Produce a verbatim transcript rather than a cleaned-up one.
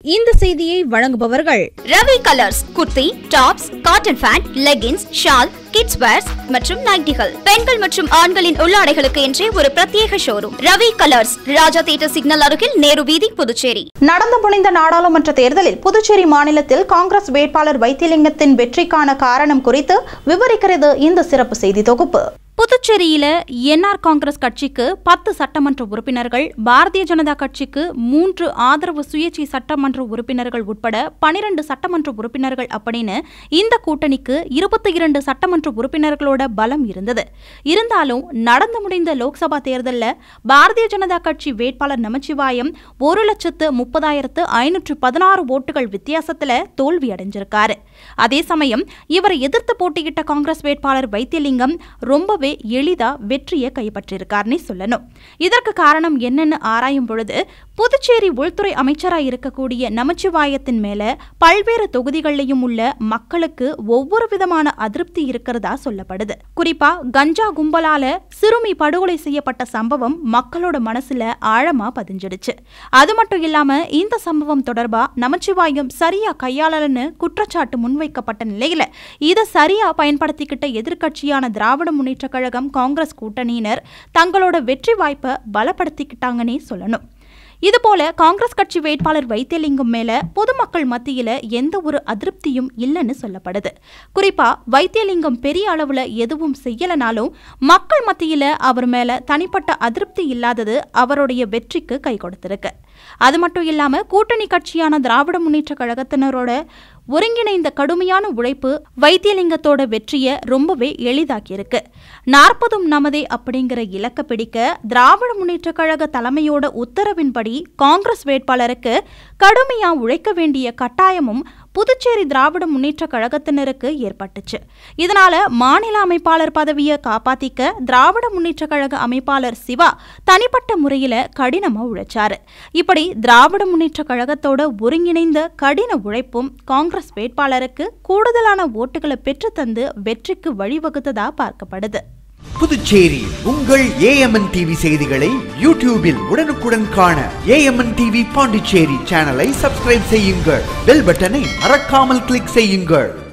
இந்த செய்தியை வழங்குபவர்கள் Ravi colours. Kurti, tops, cotton pant, leggings, shawl, kids wears மற்றும் நைட்டிகள், பெண்கள் மற்றும் ஆண்களின் உள்ளாடைகளுக்கு என்றே ஒரு பிரத்யேக showroom. Ravi colours, Raja theatre signal அருகில், நேரு வீதி, புதுச்சேரி. நடந்து முடிந்த நாடாளுமன்ற தேர்தலில் புதுச்சேரி மாநிலத்தில் காங்கிரஸ் வேட்பாளர் வைத்திலிங்கத்தின் வெற்றிக்கான காரணம் குறித்து விவரிக்கிறது இந்த சிறப்பு செய்தி தொகுப்பு. புதுச்சேரியில என்ஆர் காங்கிரஸ் கட்சிக்கு பத்து சட்டமன்ற உறுப்பினர்கள், பாரதிய ஜனதா கட்சிக்கு மூன்று ஆதரவு சுயேட்சை சட்டமன்ற உறுப்பினர்கள் உட்பட பனிரெண்டு சட்டமன்ற உறுப்பினர்கள் அப்படின்னு இந்த கூட்டணிக்கு இருபத்தி இரண்டு சட்டமன்ற உறுப்பினர்களோட பலம் இருந்தது. இருந்தாலும் நடந்து முடிந்த லோக்சபா தேர்தலில் பாரதிய ஜனதா கட்சி வேட்பாளர் நமச்சிவாயம் ஒரு லட்சத்து முப்பதாயிரத்து ஐநூற்று பதினாறு ஓட்டுகள் வித்தியாசத்துல தோல்வி அடைஞ்சிருக்காரு. அதே சமயம் இவரை எதிர்த்து போட்டியிட்ட காங்கிரஸ் வேட்பாளர் வைத்திலிங்கம் ரொம்பவே எளிதா வெற்றியை கைப்பற்றியிருக்காருன்னு சொல்லணும். இதற்கு காரணம் என்னன்னு ஆராயும் பொழுது புதுச்சேரி உள்துறை அமைச்சராக இருக்கக்கூடிய நமச்சிவாயத்தின் மேல பல்வேறு தொகுதிகளிலும் உள்ள மக்களுக்கு ஒவ்வொரு விதமான அதிருப்தி இருக்கிறதா சொல்லப்படுது. குறிப்பா கஞ்சா கும்பலால சிறுமி படுகொலை செய்யப்பட்ட சம்பவம் மக்களோட மனசுல ஆழமா பதிஞ்சிடுச்சு. அது மட்டும் இல்லாம இந்த சம்பவம் தொடர்பா நமச்சிவாயம் சரியா கையாளலன்னு குற்றச்சாட்டு முன்வைக்கப்பட்ட நிலையில இதை சரியா பயன்படுத்திக்கிட்ட எதிர்கட்சியான திராவிட முன்னேற்ற கழகம் காங்கிரஸ் கூட்டணியினர் தங்களோட வெற்றி வாய்ப்பை பலப்படுத்திக்கிட்டாங்கன்னே சொல்லணும். இதுபோல காங்கிரஸ் கட்சி வேட்பாளர் வைத்திலிங்கம் மேல பொதுமக்கள் மத்தியில எந்த ஒரு அதிருப்தியும் இல்லைன்னு சொல்லப்படுது. குறிப்பா வைத்திலிங்கம் பெரிய அளவுல எதுவும் செய்யலனாலும் மக்கள் மத்தியில அவர் மேல தனிப்பட்ட அதிருப்தி இல்லாதது அவருடைய வெற்றிக்கு கை கொடுத்திருக்கு. அது மட்டும் இல்லாம கூட்டணி கட்சியான திராவிட முன்னேற்ற கழகத்தினரோட ஒருங்கிணைந்த கடுமையான உழைப்பு வைத்திலிங்கத்தோட வெற்றியை ரொம்பவே எளிதாக்கியிருக்கு. நாற்பதும் நமதே அப்படிங்கிற இலக்க பிடிக்க திராவிட முன்னேற்ற கழக தலைமையோட உத்தரவின்படி காங்கிரஸ் வேட்பாளருக்கு கடுமையா உழைக்க வேண்டிய கட்டாயமும் புதுச்சேரி திராவிட முன்னேற்ற கழகத்தினருக்கு ஏற்பட்டுச்சு. இதனால மாநில அமைப்பாளர் பதவியை காப்பாத்திக்க திராவிட முன்னேற்ற கழக அமைப்பாளர் சிவா தனிப்பட்ட முறையில கடினமா உழைச்சாரு. இப்படி திராவிட முன்னேற்ற கழகத்தோட ஒருங்கிணைந்த கடின உழைப்பும் காங்கிரஸ் வேட்பாளருக்கு கூடுதலான ஓட்டுகளை பெற்று தந்து வெற்றிக்கு வழிவகுத்ததா பார்க்கப்படுது. புதுச்சேரி உங்கள் ஏஎம்என் டிவி செய்திகளை யூடியூபில் உடனுக்குடன் காண ஏஎம்என் டிவி பாண்டிச்சேரி சேனலை சப்ஸ்கிரைப் செய்யுங்கள். பெல் பட்டனை மறக்காமல் கிளிக் செய்யுங்கள்.